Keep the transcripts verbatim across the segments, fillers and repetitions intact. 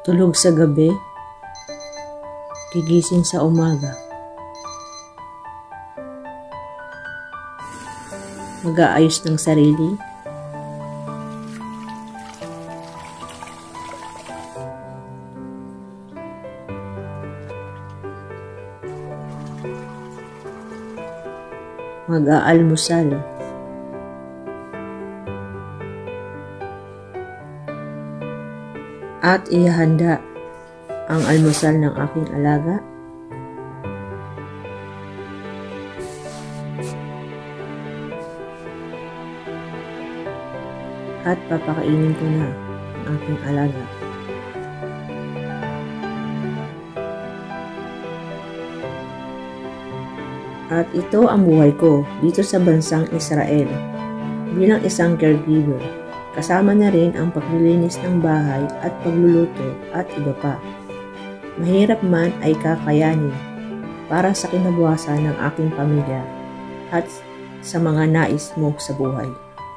Tulog sa gabi, gigising sa umaga. Mag-aayos ng sarili, mag-aalmusal, at ihanda ang almusal ng aking alaga. At papakainin ko na ang aking alaga. At ito ang buhay ko dito sa bansang Israel bilang isang caregiver. Kasama na rin ang paglilinis ng bahay at pagluluto at iba pa. Mahirap man ay kakayanin para sa kinabukasan ng aking pamilya at sa mga nais mo sa buhay.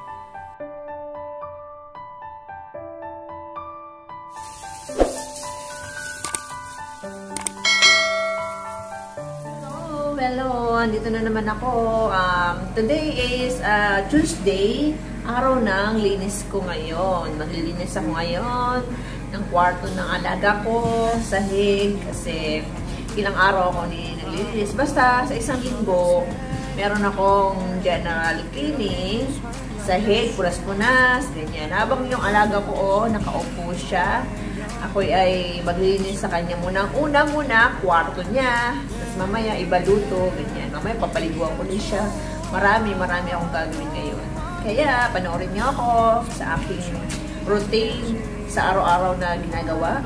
Hello, hello! Andito na naman ako. Um, today is uh, Tuesday. Araw ng linis ko ngayon. Maglilinis ako ngayon ng kwarto ng alaga ko, sahig, kasi ilang araw ako ni naglilinis. Basta sa isang linggo, meron akong general cleaning, sahig, punas-punas, ganyan. Habang yung alaga ko, oh, nakaupo siya, ako ay maglilinis sa kanya muna. Una muna, kwarto niya, tapos mamaya ibaluto, ganyan. Mamaya papaliguan ko din siya. Marami, marami akong gagawin ngayon. Kaya, panoorin niyo ako sa aking routine sa araw-araw na ginagawa.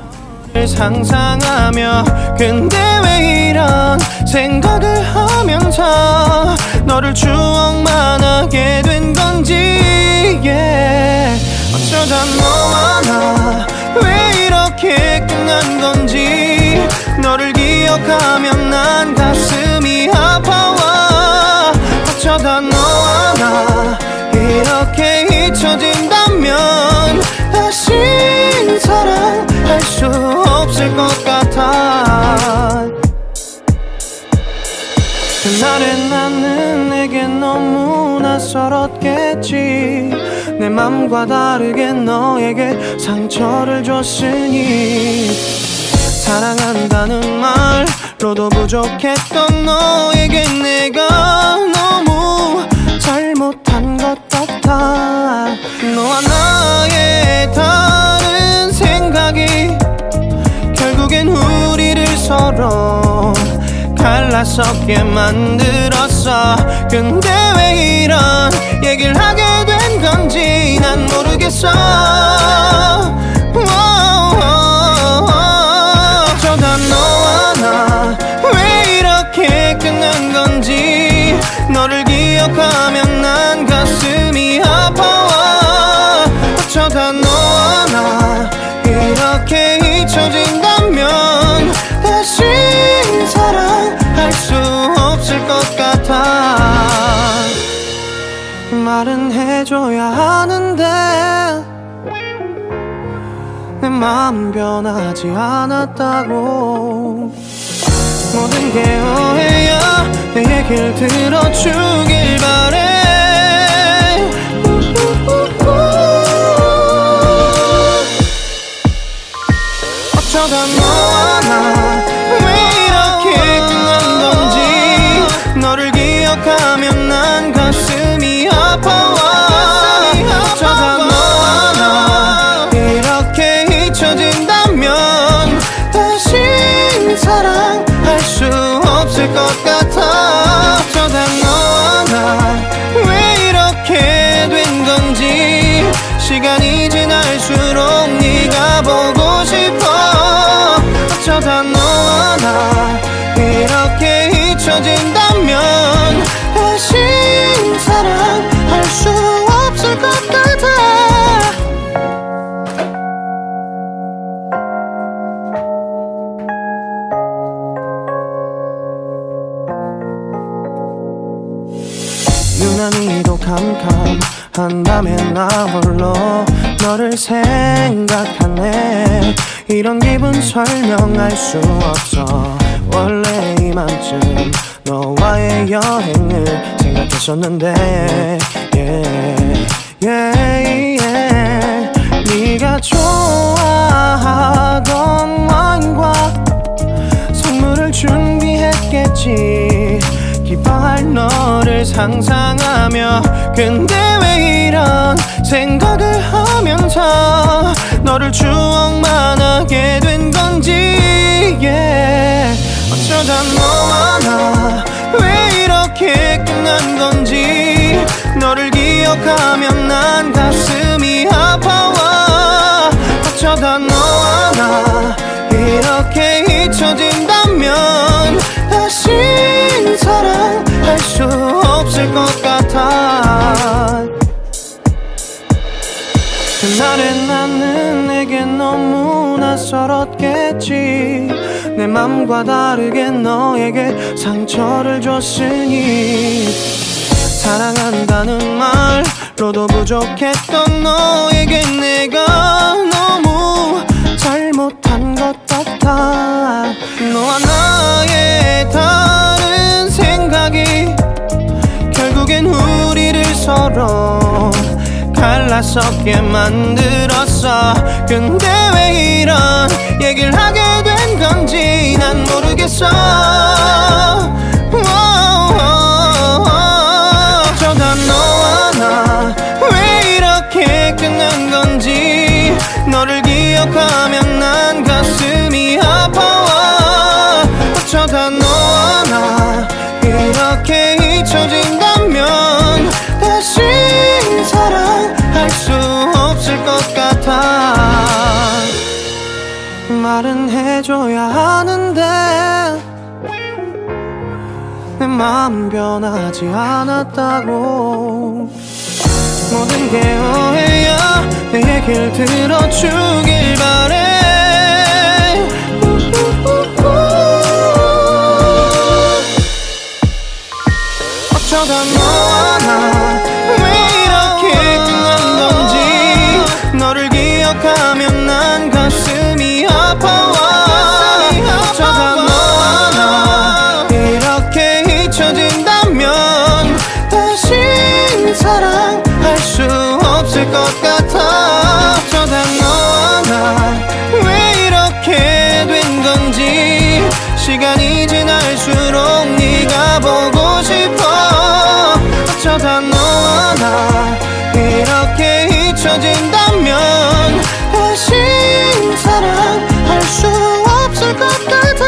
상상하며 근데 왜 이런 생각을 하면서 너를 추억만 하게 된 건지 yeah. 어쩌다 너와 나 왜 이렇게 끝난 건지 너를 기억하면 난 가슴이 아파와 어쩌다 너와 나 이렇게 잊혀진다면 다시 사랑할 수 없을 것 같아. 그날의 나는 내게 너무 낯설었겠지. 내 맘과 다르게 너에게 상처를 줬으니 사랑한다는 말로도 부족했던 너에게 내가 너무 잘못한 것 같아. 너와 나의 다른 생각이 결국엔 우리를 서로 갈라서게 만들었어. 근데 왜 이런 얘기를 하게 된 건지 난 모르겠어. 어쩌다 너와 나 왜 이렇게 끝난 건지 너를 기억하면 난 가슴이 아파와 어쩌다 너와 나 이렇게 잊혀진다면 다시 사랑할 수 없을 것 같아. 말은 해줘야 하는데 내 마음 변하지 않았다고. 모든 게 오해야 내 얘기를 들어주길 바래. 어쩌다 너와 나 왜 이렇게 끝난 건지 너를 기억하면 난 가슴이 아파와 어쩌다 너와 나 이렇게 잊혀진다면 다시 사랑할 수 없을 것 같아. 어쩌다 너와 나 왜 이렇게 된 건지 시간이 지날수록 네가 보고 싶어. 어쩌다 너와 나 이렇게 잊혀진다면 다시 사랑할 수 없을 것 같아. 유난히도 캄캄한 밤에 나 홀로 너를 생각하네. 이런 기분 설명할 수 없어. 원래 이맘쯤 너와의 여행을 생각했었는데 yeah, yeah, yeah. 네가 좋아하던 와인과 선물을 준비했겠지. 기뻐할 너를 상상하며 근데 왜 이런 생각을 하면서 너를 추억만 하게 된 건지 yeah. 어쩌다 너와 나 왜 이렇게 끝난 건지 너를 기억하면 난 가슴이 아파와. 어쩌다 너와 나 이렇게 잊혀진다면 다시 사랑할 수 없을 것 같아. 그날의 나는 내게 너무 낯설었겠지. 내 맘과 다르게 너에게 상처를 줬으니 사랑한다는 말로도 부족했던 너에게 내가 너무 잘못한 것 같아. 너와 나의 다른 생각이 결국엔 우리를 서로 갈라서게 만들었어. 근데 왜 이런 얘기를 하게 된 건지 난 모르겠어. 어쩌다 너와 나 왜 이렇게 끝난 건지 너를 기억하면 난 가슴이 아파와. 어쩌다 너와 나 이렇게 잊혀진다면 다시 사랑할 수 없을 것 같아. 말은 해줘야 하는데 내 마음 변하지 않았다고. 모든 게 오해야. 내 얘기를 들어주길 바래. 어쩌다 너와 나 너를 기억하면 난 가슴이 아파와. 어쩌다 너와 나 이렇게 잊혀진다면 다시 사랑할 수 없을 것 같아. 어쩌다 너와 나 왜 이렇게 된 건지 시간이 지날수록 네가 보고 싶어. 어쩌다 너와 나 이렇게 잊혀진다면 다시 사랑할 수 없을 것 같아.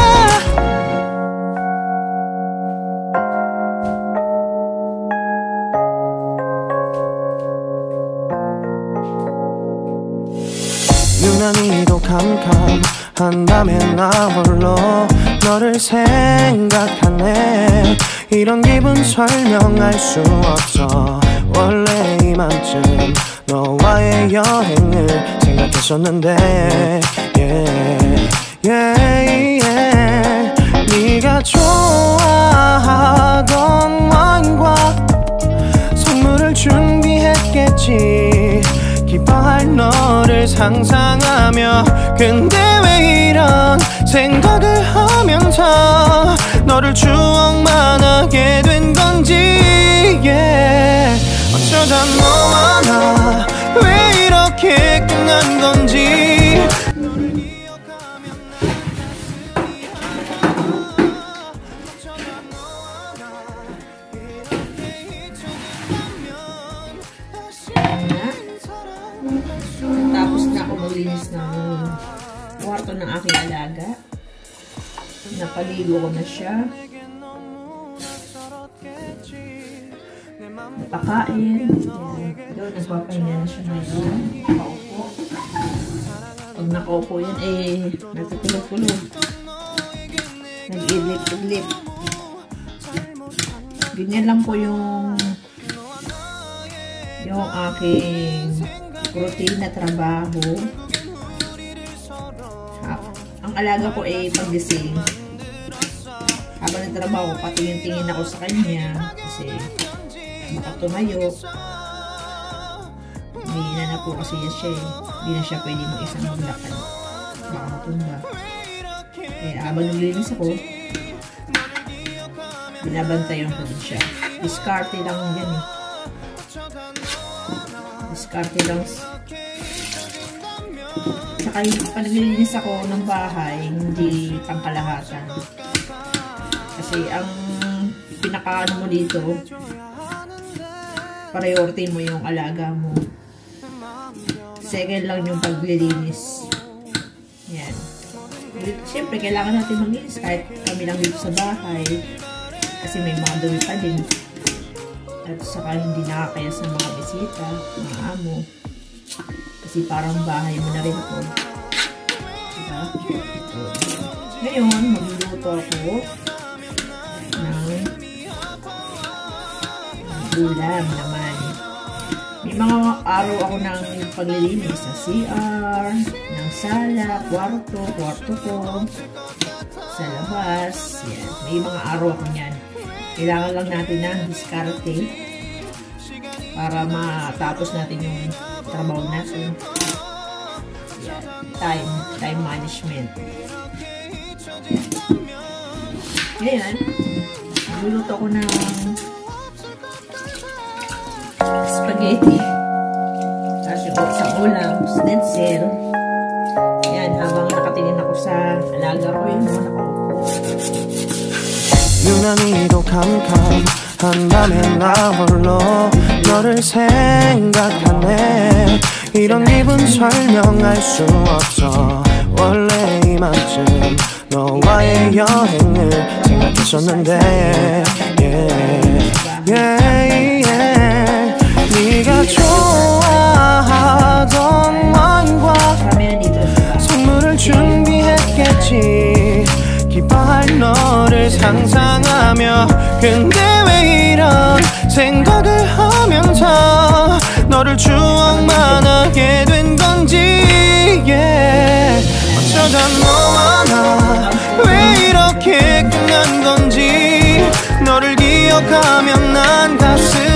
유난히도 캄캄한다면 나 홀로 너를 생각하네. 이런 기분 설명할 수 없어. 원래 이맘쯤 너와의 여행을 생각했었는데 yeah, yeah, yeah. 네가 좋아하던 와인과 선물을 준비했겠지. 기뻐할 너를 상상하며 근데 왜 이런 생각을 하면서 너를 추억만 하게 된 건지 yeah. 어쩌다 너와 나 왜 이렇게 끝난 건지 너를 기억하면 난 가슴이 아파. 어쩌다 너와 나 이렇게 잊혀진다면 다시 사랑할 수. Tapos na ako maglinis ng kwarto ng aking alaga. Napaligo ko na siya. Napakain. Doon, nagpapahinga na siya ngayon. Nakaupo. Pag nakaupo yan, eh, natutulog-tulog. Nag-idlip-idlip. Ganyan lang po yung yung aking routine na trabaho. Ha, ang alaga ko ay paggising. Habang nagtrabaho, patingin-tingin ako sa kanya kasi baka tumayo. Hindi na na po kasi siya eh. Hindi na siya pwede mo isang maglakad. makakatumba. Eh, habang naglilinis ako, binabantayan ko din siya. Diskarte lang yan eh. Diskarte lang. Saka yung pag naglilinis ako ng bahay, hindi pangkalahatan. Kasi ang pinaka-ano mo dito, priority mo yung alaga mo. Second lang yung paglilinis. Yan. Siyempre, kailangan natin maglinis kahit kami lang dito sa bahay. Kasi may mga dumi pa din. At saka hindi nakakaya sa mga bisita, mga amo. Kasi parang bahay mo na rin ito. Diba? Ngayon, magluluto ako ng ulam naman. May mga araw ako ng paglilinis sa C R, ng sala, kwarto, kwarto ko, sa labas. Yan. May mga araw ako niyan. Kailangan lang natin ng diskarte para matapos natin yung trabaho natin. Yan. Time, time management. Ngayon, luluto ko ng spaghetti. Tapos yung sa ulam, schnitzel. Yan, habang nakatingin ako sa alaga ko yung mga nakaupo. 유난히도 캄캄한다면 나 홀로 너를 생각하네. 이런 기분 설명할 수 없어. 원래 이맘쯤 너와의 여행을 생각했었는데 yeah, yeah, yeah. 네가 좋아하던 와인과 선물을 준비했겠지. 기뻐할 너를 상상하며 근데 왜 이런 생각을 하면서 너를 추억만 하게 된 건지 yeah. 어쩌다 너와 나 왜 이렇게 끝난 건지 너를 기억하면 난 가슴